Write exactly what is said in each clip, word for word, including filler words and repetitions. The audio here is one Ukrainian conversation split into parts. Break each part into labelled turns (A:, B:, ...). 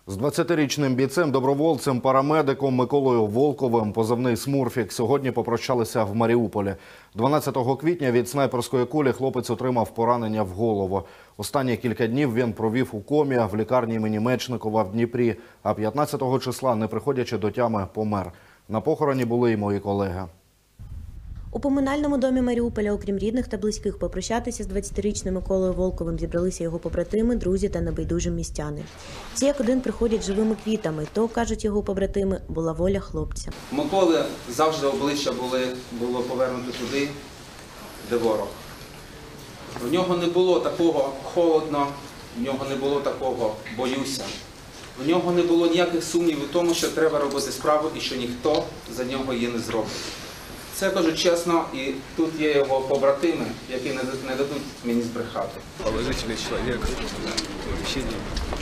A: З двадцятирічним бійцем-добровольцем, парамедиком Миколою Волковим, позивний «Смурфік», сьогодні попрощалися в Маріуполі. дванадцятого квітня від снайперської кулі хлопець отримав поранення в голову. Останні кілька днів він провів у комі в лікарні імені Мечникова в Дніпрі, а п'ятнадцятого числа, не приходячи до тями, помер. На похороні були й мої колеги.
B: У поминальному домі Маріуполя, окрім рідних та близьких, попрощатися з двадцятирічним Миколою Волковим зібралися його побратими, друзі та небайдужі містяни. Всі як один приходять живими квітами. То, кажуть його побратими, була воля хлопця.
C: Миколи завжди обличчя були, було повернуто туди, де ворог. В нього не було такого холодно, в нього не було такого боюся. В нього не було ніяких сумнівів у тому, що треба робити справу і що ніхто за нього її не зробить. Це кажу чесно, і тут є його побратими, які не, не дадуть мені збрехати.
D: Положительний чоловік, общительний,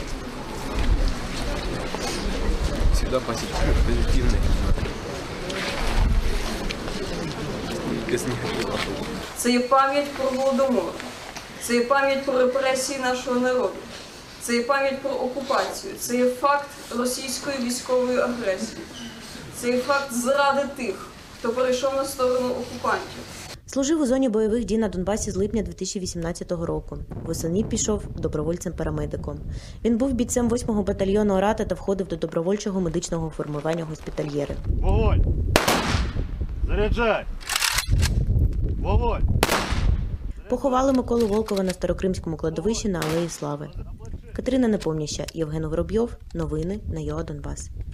D: завжди позитивний, без негативу.
E: Це є пам'ять про Голодомор, це є пам'ять про репресії нашого народу, це є пам'ять про окупацію, це є факт російської військової агресії, це є факт зради тих, хто перейшов на сторону окупантів.
B: Служив у зоні бойових дій на Донбасі з липня дві тисячі вісімнадцятого року. Восени пішов добровольцем-парамедиком. Він був бійцем восьмого батальйону «Ората» та входив до добровольчого медичного формування «Госпітальєри».
F: Вогонь! Заряджай! Вогонь!
B: Поховали Миколу Волкова на Старокримському кладовищі на Алеї Слави. Катерина Непомняща, Євген Воробйов. Новини на ЮА Донбас.